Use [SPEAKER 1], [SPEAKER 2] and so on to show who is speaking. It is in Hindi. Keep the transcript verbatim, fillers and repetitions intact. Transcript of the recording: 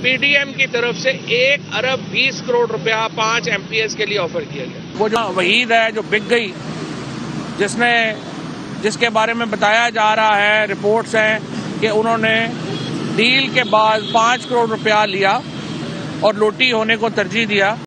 [SPEAKER 1] पीडीएम की तरफ से एक अरब बीस करोड़ रुपया पांच एमपीएस के लिए ऑफर किया गया। वो जो वहीद है जो बिक गई, जिसने जिसके बारे में बताया जा रहा है, रिपोर्ट्स हैं कि उन्होंने डील के बाद पाँच करोड़ रुपया लिया और लोटी होने को तरजीह दिया।